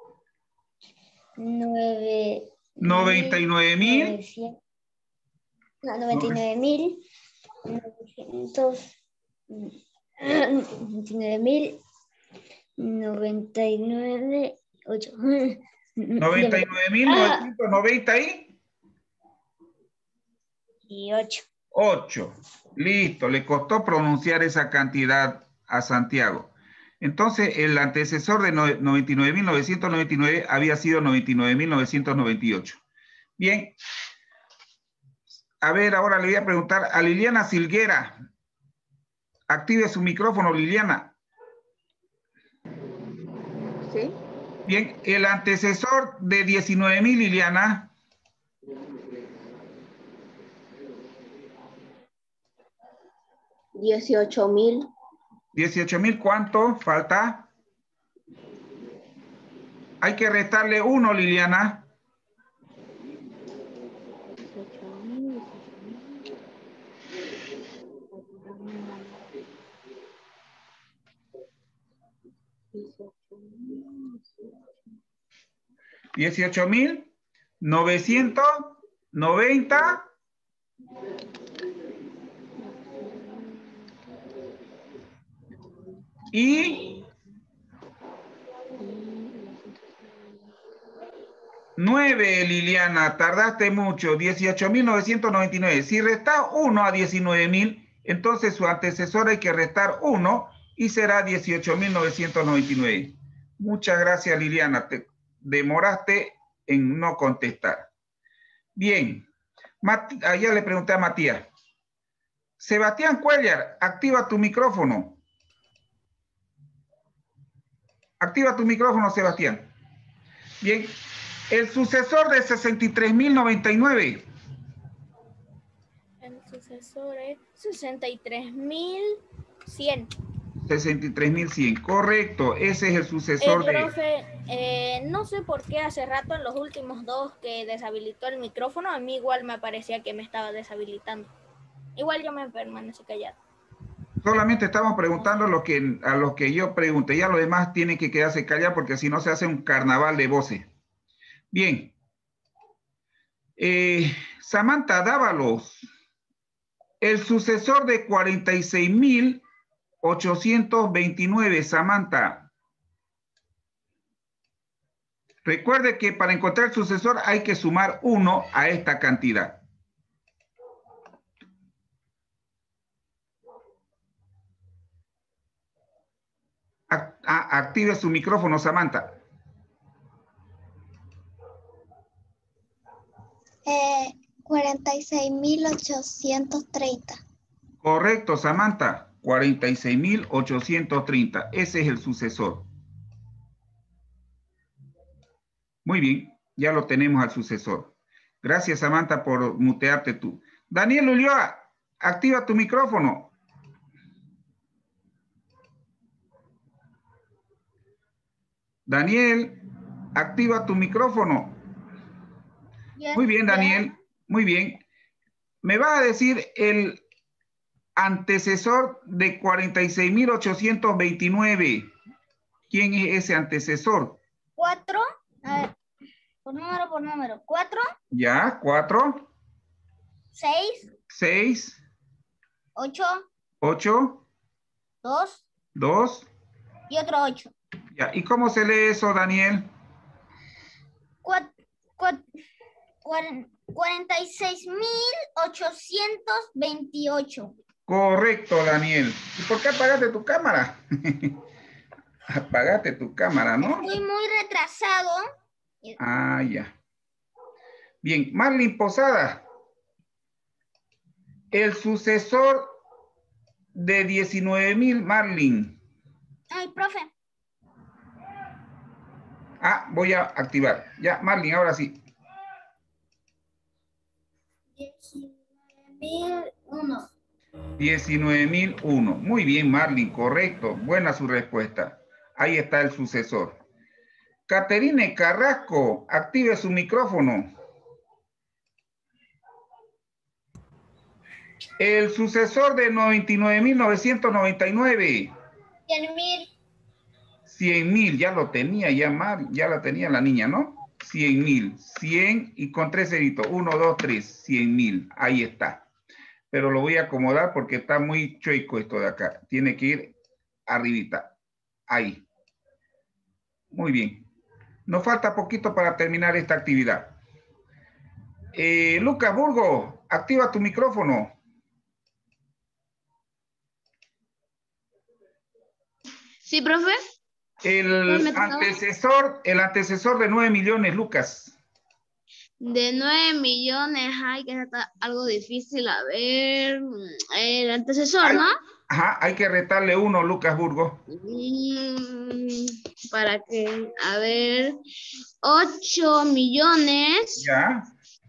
Nueve. noventa y nueve mil. No, noventa y nueve mil. Novecientos. Noventa y nueve mil. Noventa y nueve. Ocho. noventa y nueve mil novecientos noventa y Y ocho. ocho. Listo, le costó pronunciar esa cantidad a Santiago. Entonces, el antecesor de noventa y nueve mil novecientos noventa y nueve había sido noventa y nueve mil novecientos noventa y ocho. Bien. A ver, ahora le voy a preguntar a Liliana Silguera. Active su micrófono, Liliana. Sí. Bien, el antecesor de diecinueve mil, Liliana. dieciocho mil. dieciocho mil, ¿cuánto falta? Hay que restarle uno, Liliana. dieciocho mil. dieciocho mil novecientos noventa y nueve, Liliana, tardaste mucho, dieciocho mil novecientos noventa y nueve. Si restas uno a diecinueve mil, entonces su antecesor hay que restar uno y será dieciocho mil novecientos noventa y nueve. Muchas gracias, Liliana, te demoraste en no contestar. Bien, Mati, ya le pregunté a Matías. Sebastián Cuellar, activa tu micrófono. Activa tu micrófono, Sebastián. Bien, el sucesor de sesenta y tres mil noventa y nueve. El sucesor es sesenta y tres mil cien. sesenta y tres mil cien, correcto, ese es el sucesor eh, de... Profe, eh, no sé por qué hace rato en los últimos dos que deshabilitó el micrófono, a mí igual me parecía que me estaba deshabilitando. Igual yo me permanecí callado. Solamente estamos preguntando lo que, a lo que yo pregunté, ya los demás tienen que quedarse callados porque si no se hace un carnaval de voces. Bien. Eh, Samantha Dávalos, el sucesor de cuarenta y seis mil ochocientos veintinueve, Samantha. Recuerde que para encontrar el sucesor hay que sumar uno a esta cantidad. Active su micrófono, Samantha. Eh, cuarenta y seis mil ochocientos treinta. Correcto, Samantha. cuarenta y seis mil ochocientos treinta. Ese es el sucesor. Muy bien, ya lo tenemos al sucesor. Gracias, Samantha, por mutearte tú. Daniel Ulloa, activa tu micrófono. Daniel, activa tu micrófono. Muy bien, Daniel. Muy bien. Me va a decir el antecesor de cuarenta y seis mil ochocientos veintinueve. ¿Quién es ese antecesor? Cuatro. A ver, por número, por número. Cuatro. Ya, cuatro. Seis. Seis. Ocho. Ocho. Dos. Dos. Y otro ocho. Ya, ¿y cómo se lee eso, Daniel? Cuat, cuat, cuarenta y seis mil ochocientos veintiocho. Correcto, Daniel. ¿Y por qué apagaste tu cámara? Apagaste tu cámara, ¿no? Estoy muy retrasado. Ah, ya. Bien, Marlene Posada. El sucesor de diecinueve mil, Marlene. Ay, profe. Ah, voy a activar. Ya, Marlene, ahora sí. diecinueve mil uno. diecinueve mil uno. Muy bien, Marlene, correcto. Buena su respuesta. Ahí está el sucesor. Caterine Carrasco, active su micrófono. El sucesor de noventa y nueve mil novecientos noventa y nueve. cien mil. cien mil, ya lo tenía, ya, Mar, ya la tenía la niña, ¿no? cien mil. cien y con tres ceritos. uno, dos, tres. cien mil. Ahí está. Pero lo voy a acomodar porque está muy chueco esto de acá. Tiene que ir arribita. Ahí. Muy bien. Nos falta poquito para terminar esta actividad. Eh, Lucas Burgo, activa tu micrófono. Sí, profe. El antecesor, el antecesor de nueve millones, Lucas. De nueve millones, ay, que está algo difícil. A ver, el antecesor, hay, ¿no? Ajá, hay que retarle uno, Lucas Burgo. Mm, para que, a ver, ocho millones. Ya.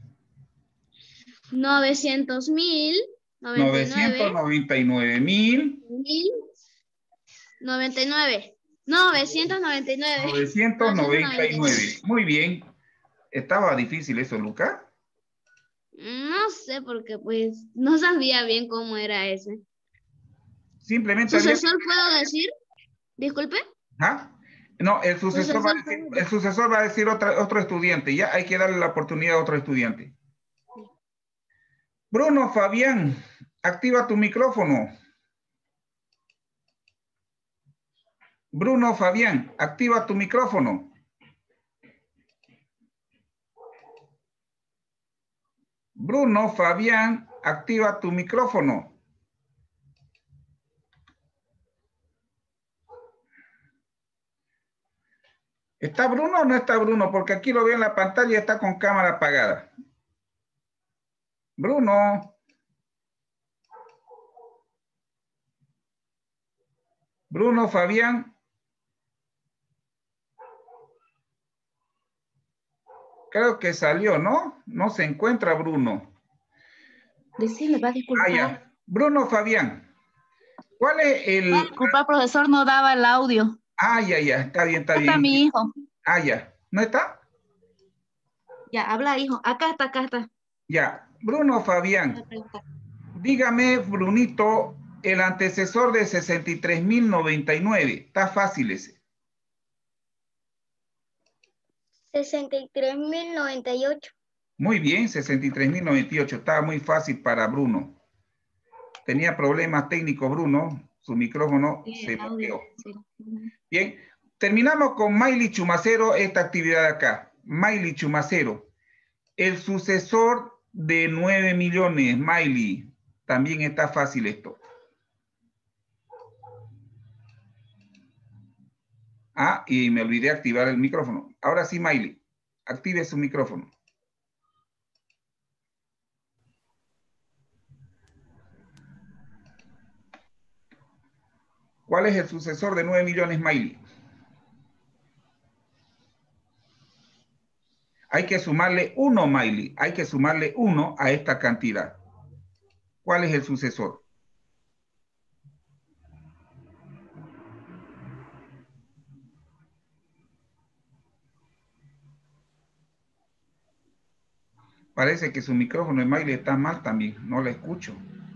novecientos mil. novecientos noventa y nueve mil. noventa y nueve. novecientos noventa y nueve. novecientos noventa y nueve. Muy bien. Estaba difícil eso, Lucas. No sé, porque pues no sabía bien cómo era ese. Simplemente había... ¿Sucesor puedo decir? Disculpe. ¿Ah? No, el sucesor, va a Sucesor decir, puedo el sucesor va a decir otra, otro estudiante. Ya hay que darle la oportunidad a otro estudiante. Bruno Fabián, activa tu micrófono. Bruno Fabián, activa tu micrófono. Bruno Fabián, activa tu micrófono. ¿Está Bruno o no está Bruno? Porque aquí lo veo en la pantalla y está con cámara apagada. Bruno. Bruno Fabián. Creo que salió, ¿no? No se encuentra Bruno. Decirle, va a disculpar. Ah, ya. Bruno Fabián. ¿Cuál es el...? Va a disculpar, profesor, no daba el audio. Ah, ya, ya. Está bien, está bien. Está mi hijo. Ah, ya. ¿No está? Ya, habla, hijo. Acá está, acá está. Ya. Bruno Fabián. Dígame, Brunito, el antecesor de sesenta y tres mil noventa y nueve. Está fácil ese. sesenta y tres mil noventa y ocho. Muy bien, sesenta y tres mil noventa y ocho. Estaba muy fácil para Bruno. Tenía problemas técnicos, Bruno. Su micrófono Sí, se el audio, bloqueó. sí. Bien, terminamos con Miley Chumacero esta actividad acá. Miley Chumacero. El sucesor de nueve millones, Miley. También está fácil esto. Ah, y me olvidé activar el micrófono. Ahora sí, Miley. Active su micrófono. ¿Cuál es el sucesor de nueve millones, Miley? Hay que sumarle uno, Miley. Hay que sumarle uno a esta cantidad. ¿Cuál es el sucesor? Parece que su micrófono de Miley está mal también. No la escucho.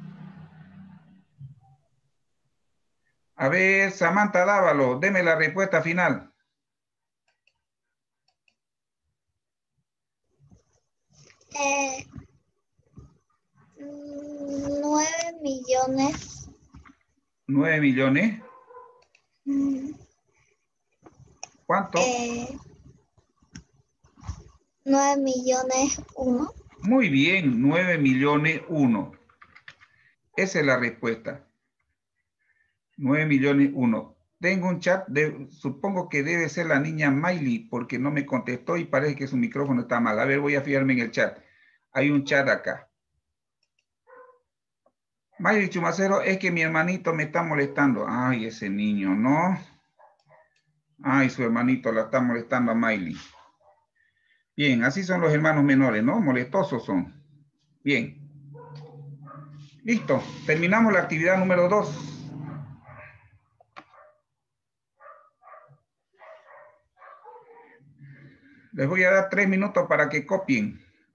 A ver, Samantha Dávalo, deme la respuesta final. Eh, nueve millones. Nueve millones. ¿Cuánto? Eh, nueve millones uno. Muy bien, nueve millones uno. Esa es la respuesta. nueve millones uno. Tengo un chat, de, supongo que debe ser la niña Miley, porque no me contestó y parece que su micrófono está mal. A ver, voy a fijarme en el chat. Hay un chat acá. Miley Chumacero, es que mi hermanito me está molestando. Ay, ese niño, ¿no? Ay, su hermanito la está molestando a Miley. Bien, así son los hermanos menores, ¿no? Molestosos son. Bien. Listo, terminamos la actividad número dos. Les voy a dar tres minutos para que copien.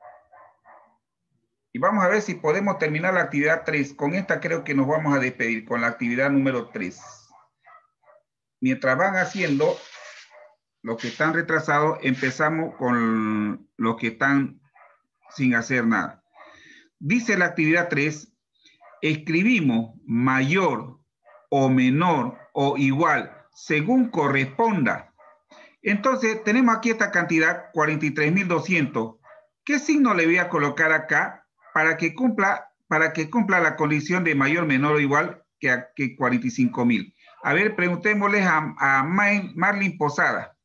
Y vamos a ver si podemos terminar la actividad tres. Con esta creo que nos vamos a despedir con la actividad número tres. Mientras van haciendo los que están retrasados, empezamos con los que están sin hacer nada. Dice la actividad tres, escribimos mayor o menor o igual según corresponda. Entonces, tenemos aquí esta cantidad, cuarenta y tres mil doscientos. ¿Qué signo le voy a colocar acá para que cumpla, para que cumpla la condición de mayor, menor o igual que, a, que cuarenta y cinco mil? A ver, preguntémosles a, a Marlene Posada.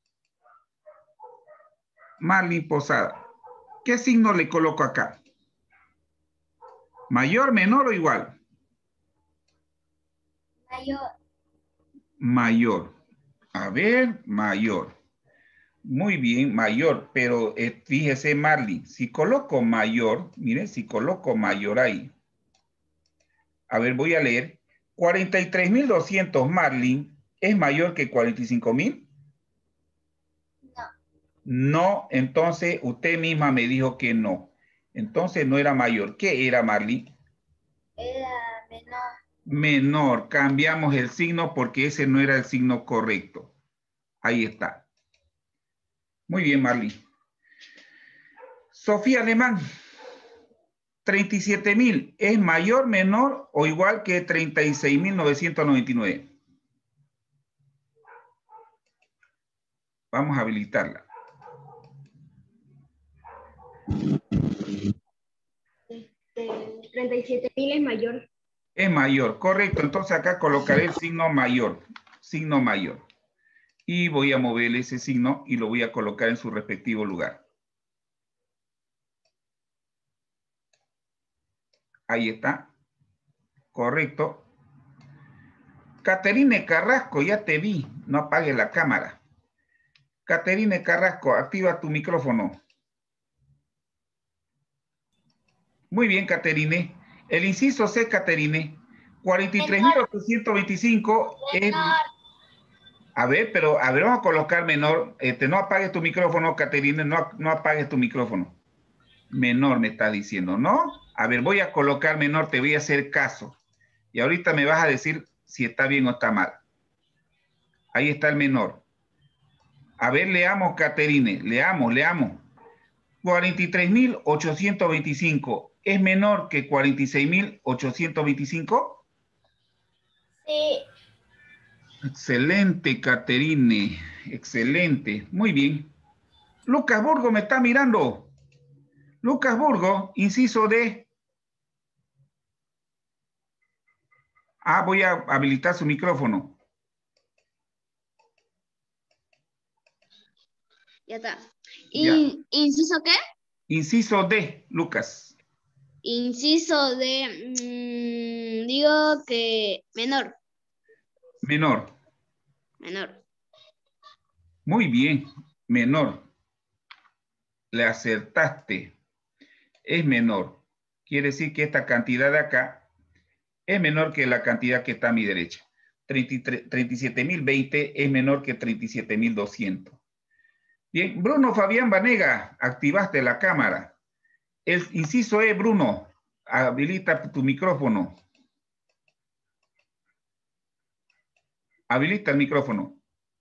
Marlene Posada. ¿Qué signo le coloco acá? ¿Mayor, menor o igual? Mayor. Mayor. A ver, mayor. Muy bien, mayor, pero eh, fíjese, Marley, si coloco mayor, miren, si coloco mayor ahí, a ver, voy a leer, cuarenta y tres mil doscientos, Marley, ¿es mayor que cuarenta y cinco mil? No. No, entonces usted misma me dijo que no. Entonces no era mayor. ¿Qué era, Marley? Era menor. Menor. Cambiamos el signo porque ese no era el signo correcto. Ahí está. Muy bien, Marley. Sofía Alemán. treinta y siete mil. ¿Es mayor, menor o igual que treinta y seis mil novecientos noventa y nueve? Vamos a habilitarla. Este, treinta y siete mil es mayor. Es mayor, correcto. Entonces acá colocaré el signo mayor. Signo mayor. Y voy a mover ese signo y lo voy a colocar en su respectivo lugar. Ahí está. Correcto. Caterine Carrasco, ya te vi. No apagues la cámara. Caterine Carrasco, activa tu micrófono. Muy bien, Caterine. El inciso C, Caterine. cuarenta y tres mil ochocientos veinticinco es... A ver, pero a ver, vamos a colocar menor. Este, no apagues tu micrófono, Caterine. No, no apagues tu micrófono. Menor me está diciendo, ¿no? A ver, voy a colocar menor, te voy a hacer caso. Y ahorita me vas a decir si está bien o está mal. Ahí está el menor. A ver, leamos, Caterine. Leamos, leamos. cuarenta y tres mil ochocientos veinticinco. ¿Es menor que cuarenta y seis mil ochocientos veinticinco? Sí. Excelente, Caterine. Excelente. Muy bien. Lucas Burgo me está mirando. Lucas Burgo, inciso D. Ah, voy a habilitar su micrófono. Ya está. Ya. In- ¿Inciso qué? Inciso D, Lucas. Inciso de, mm, digo que menor, Menor. menor. Muy bien, menor. Le acertaste. Es menor. Quiere decir que esta cantidad de acá es menor que la cantidad que está a mi derecha. treinta y siete mil veinte es menor que treinta y siete mil doscientos. Bien, Bruno Fabián Vanega, activaste la cámara. El inciso E, Bruno, habilita tu micrófono. Habilita el micrófono.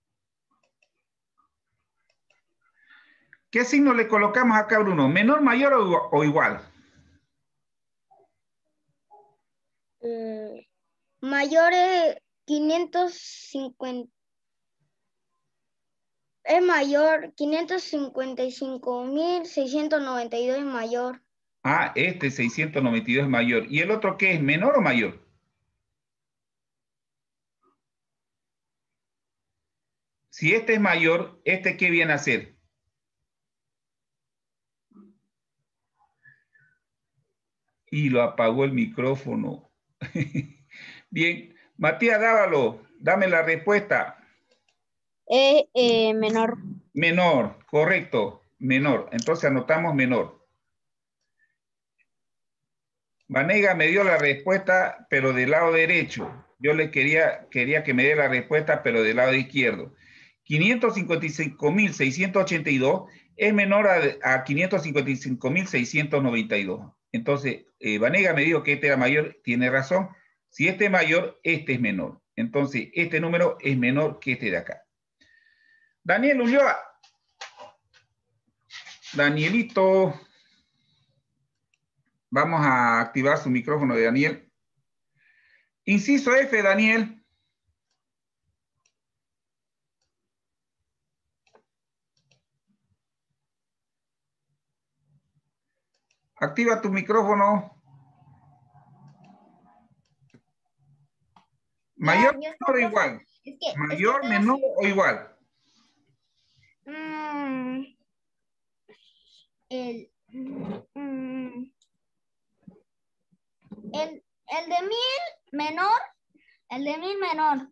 ¿Qué signo le colocamos acá, Bruno? ¿Menor, mayor o, o igual? Eh, mayor es quinientos cincuenta. Es mayor, quinientos cincuenta y cinco mil seiscientos noventa y dos es mayor. Ah, este seiscientos noventa y dos es mayor. ¿Y el otro qué es? ¿Menor o mayor? Si este es mayor, ¿este qué viene a ser? Y lo apagó el micrófono. Bien, Matías Dávalo, dame la respuesta. Es eh, menor. Menor, correcto, menor. Entonces anotamos menor. Vanega me dio la respuesta, pero del lado derecho. Yo le quería, quería que me dé la respuesta, pero del lado izquierdo. quinientos cincuenta y cinco mil seiscientos ochenta y dos es menor a, a quinientos cincuenta y cinco mil seiscientos noventa y dos. Entonces, eh, Vanega me dijo que este era mayor, tiene razón. Si este es mayor, este es menor. Entonces, este número es menor que este de acá. Daniel Ulloa. Danielito. Vamos a activar su micrófono de Daniel. Inciso F, Daniel. Activa tu micrófono. Mayor, Ya, ya menor o está, igual. Es que, Mayor, es que menor o igual. Mm, el, mm, el, el de mil menor, el de mil menor.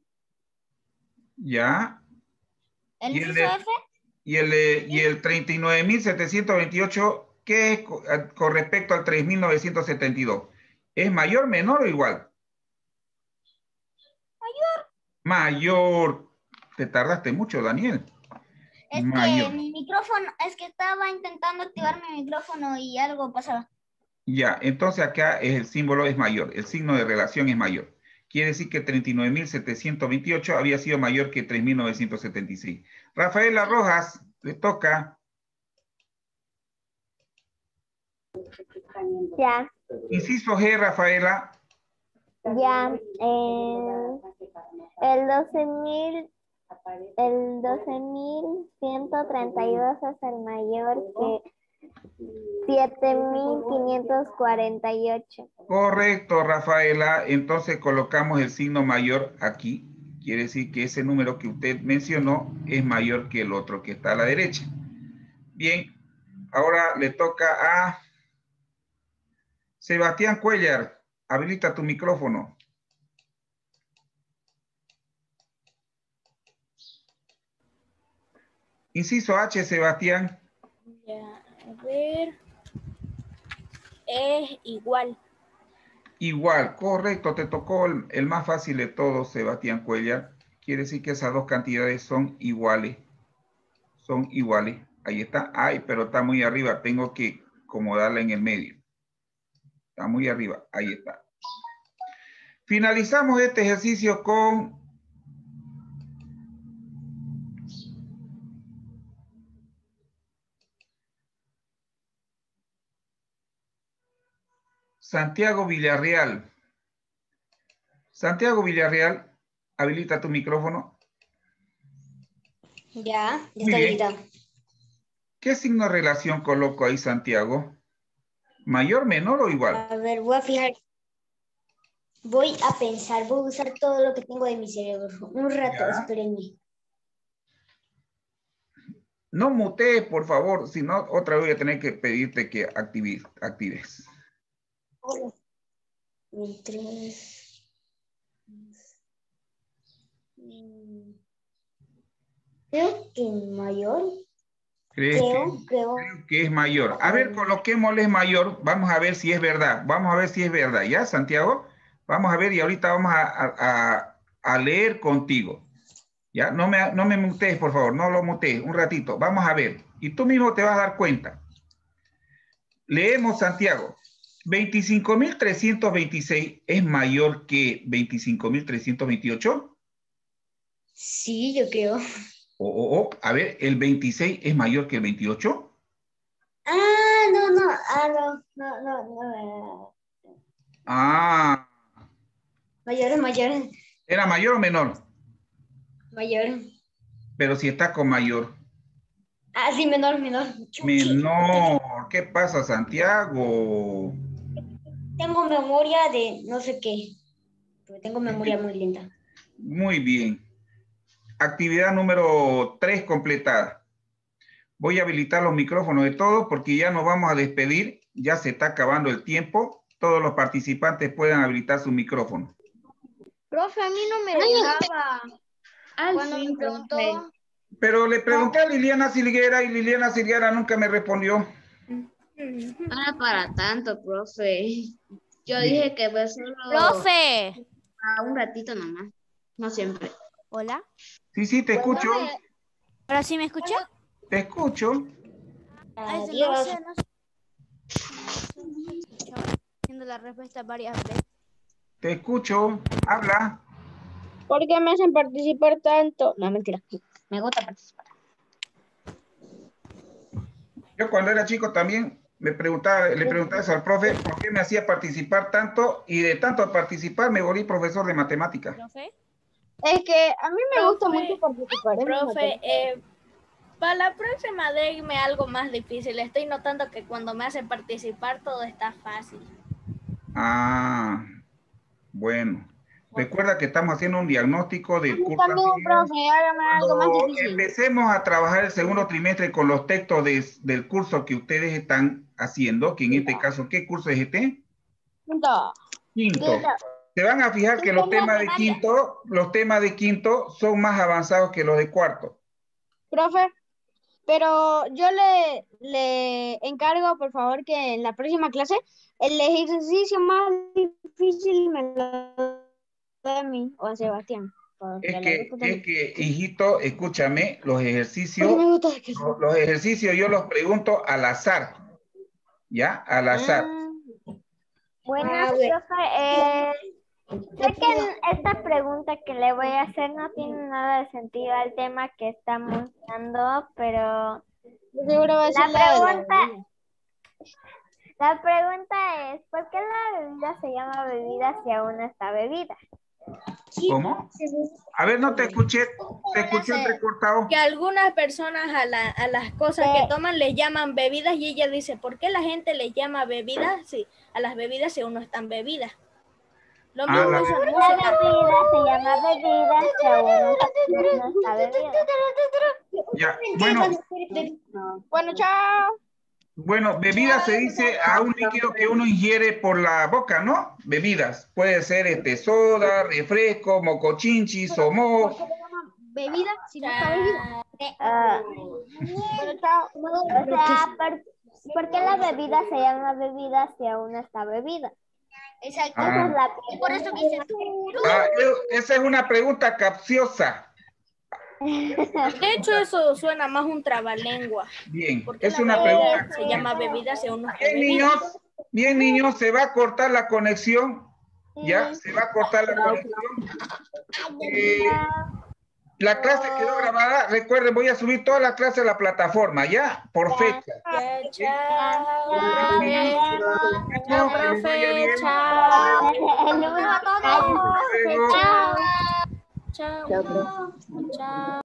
Ya. El Y el inciso de- F, Y el, de- y el treinta y nueve mil setecientos veintiocho, ¿qué es co- a- con respecto al tres mil novecientos setenta y dos? ¿Es mayor, menor o igual? Mayor. Mayor. Te tardaste mucho, Daniel. Es Mayor. que mi micrófono, es que estaba intentando activar mi micrófono y algo pasaba. Ya, entonces acá es el símbolo es mayor, el signo de relación es mayor. Quiere decir que treinta y nueve mil setecientos veintiocho había sido mayor que tres mil novecientos setenta y seis. Rafaela Rojas, le toca. Ya, Inciso G, Rafaela. ya. eh, el doce mil, el doce mil ciento treinta y dos es el mayor que siete mil quinientos cuarenta y ocho. Correcto, Rafaela. Entonces colocamos el signo mayor aquí. Quiere decir que ese número que usted mencionó es mayor que el otro que está a la derecha. Bien, ahora le toca a Sebastián Cuellar. Habilita tu micrófono. Inciso H, Sebastián. Ya, a ver. Es igual. Igual, correcto, te tocó el, el más fácil de todos, Sebastián Cuellar. Quiere decir que esas dos cantidades son iguales. Son iguales. Ahí está. Ay, pero está muy arriba. Tengo que acomodarla en el medio. Está muy arriba. Ahí está. Finalizamos este ejercicio con Santiago Villarreal. Santiago Villarreal, habilita tu micrófono. Ya, ya Muy está bien. habilitado. ¿Qué signo de relación coloco ahí, Santiago? ¿Mayor, menor o igual? A ver, voy a fijar. Voy a pensar, voy a usar todo lo que tengo de mi cerebro. Un rato, Ya. espérenme. No mutees, por favor, si no, otra vez voy a tener que pedirte que actives. actives. Un tres. Mm, Creo que mayor. ¿Crees Creo, que, creo. creo que es mayor? A ver, coloquémosle mayor. Vamos a ver si es verdad. Vamos a ver si es verdad. ¿Ya, Santiago? Vamos a ver y ahorita vamos a, a, a, a leer contigo. Ya, no me, no me mutees, por favor. No lo mutees. Un ratito. Vamos a ver. Y tú mismo te vas a dar cuenta. Leemos, Santiago. veinticinco mil trescientos veintiséis es mayor que veinticinco mil trescientos veintiocho. Sí, yo creo. O, o, o, a ver, ¿el veintiséis es mayor que el veintiocho? Ah, no, no, ah, no, no, no, no. Ah, Mayor, mayor, ¿era mayor o menor? mayor. Pero si está con mayor. Ah, sí, menor, menor. Chuchi. Menor. ¿Qué pasa, Santiago? Tengo memoria de no sé qué. Pero tengo memoria muy lenta. Muy bien. Actividad número tres completada. Voy a habilitar los micrófonos de todos porque ya nos vamos a despedir. Ya se está acabando el tiempo. Todos los participantes puedan habilitar su micrófono. Profe, a mí no me dejaba. Al Cuando fin, me preguntó, profe. Pero le pregunté a Liliana Silguera y Liliana Silguera nunca me respondió. No era para tanto, profe. Yo Bien. dije que pues solo Profe. a un ratito nomás. No siempre. Hola. Sí, sí, te escucho. ¿Ahora sí me escucha? Te escucho. Ay, no Adiós. sé, no sé. Haciendo la respuesta varias veces. Te escucho. Habla. ¿Por qué me hacen participar tanto? No, mentira. Me gusta participar. Yo cuando era chico también me preguntaba, le preguntaba eso al profe, ¿por qué me hacía participar tanto? Y de tanto participar me volví profesor de matemáticas. ¿Profe? Es que a mí me gusta Profe, mucho participar. es mi Profe, materia. eh, para la próxima déme algo más difícil. Estoy notando que cuando me hacen participar todo está fácil. Ah, bueno. Recuerda que estamos haciendo un diagnóstico del curso También, anterior. profe, hágame algo más Cuando difícil. empecemos a trabajar el segundo trimestre con los textos de- del curso que ustedes están haciendo, que en este caso, ¿qué curso es este? Punto. Quinto. Se van a fijar que los Quinto en temas de matemática. quinto, los temas de quinto son más avanzados que los de cuarto. Profe, pero yo le, le encargo, por favor, que en la próxima clase el ejercicio más difícil me lo dé a mí o a Sebastián. Es que, es que, hijito, escúchame, los ejercicios, los, los ejercicios yo los pregunto al azar, ¿ya? Al azar. Bueno, profe, eh, sé que esta pregunta que le voy a hacer no tiene nada de sentido al tema que estamos dando, pero la pregunta, la pregunta es, ¿por qué la bebida se llama bebida si aún no está bebida? ¿Cómo? A ver, no te escuché, te escuché entrecortado. Que algunas personas a, la, a las cosas que toman les llaman bebidas y ella dice, ¿por qué la gente les llama bebidas? Sí, a las bebidas si aún no están bebidas. Lo Ah, mismo la- usan La música. bebida se llama bebida si aún no está bebida. Ya, bueno, Bueno, chao. bueno, bebida se dice a un líquido que uno ingiere por la boca, ¿no? Bebidas. Puede ser este soda, refresco, mocochinchis, somo. Bebida, si no está bebida. Ah, Bueno, chao. o sea, ¿por, por qué la bebida se llama bebida si aún no está bebida? Exacto. Ah. Esa es la Y por eso pregunta. dice tú. Ah, e- esa es una pregunta capciosa. De hecho, eso suena más un trabalengua. Bien, Porque es la una bebida pregunta. se llama bebida si aún no está Bien, bebida. niños, bien, niños, se va a cortar la conexión. Ya, se va a cortar la conexión. Eh, la clase quedó grabada. Recuerden, voy a subir todas las clases a la plataforma, ¿ya? Por fecha. Ya, chao, Chao, profe. que les vaya bien. Chao. El número a todos. Hasta luego. Chao. Chao. Chao.